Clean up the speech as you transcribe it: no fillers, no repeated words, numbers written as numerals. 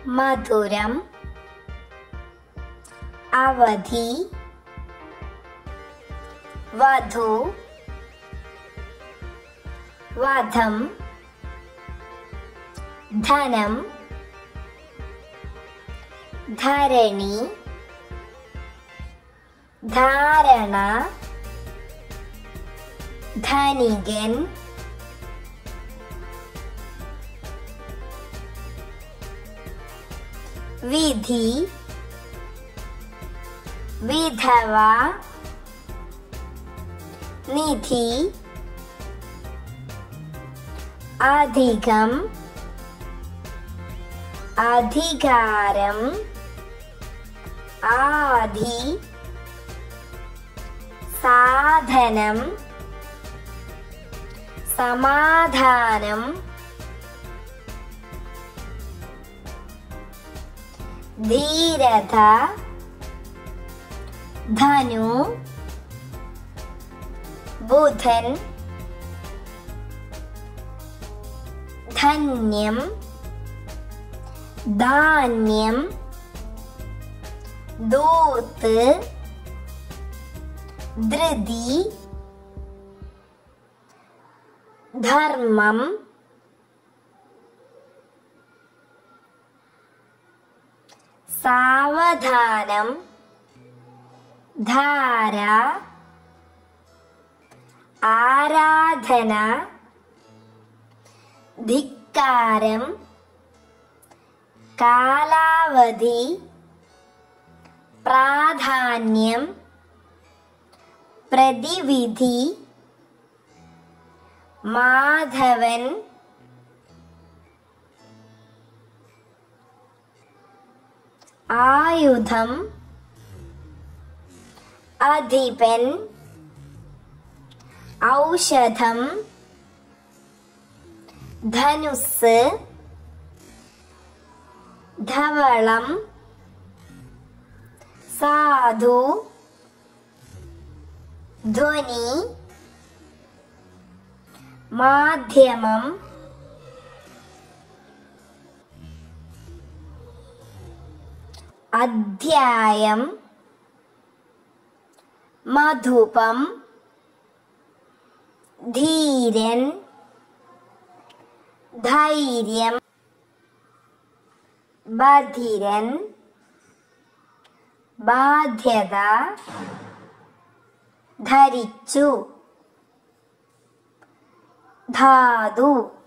മധുരം അവധി വധു വധം ധനം ധരണി ധാരണ ധനികൻ വിധി വിധവ നിധി അധികം അധികാരം ആധി സാധനം സമാധാനം ധീരത ധനു ബുധൻ ധന്യം ധാന്യം ദൂത് ധൃതി ധർമ്മം സാവധാനം ധാര ആരാധന ധിക്കാരം കാലാവധി പ്രാധാന്യം പ്രതിവിധി മാധവൻ ആയുധം അധിപൻ ഔഷധം ധനുസ് ധവളം സാധു ധ്വനി മാധ്യമം അധ്യായം മധുപം ധീരൻ ധൈര്യം ബധിരൻ ബാധ്യത ധരിച്ചു ധാതു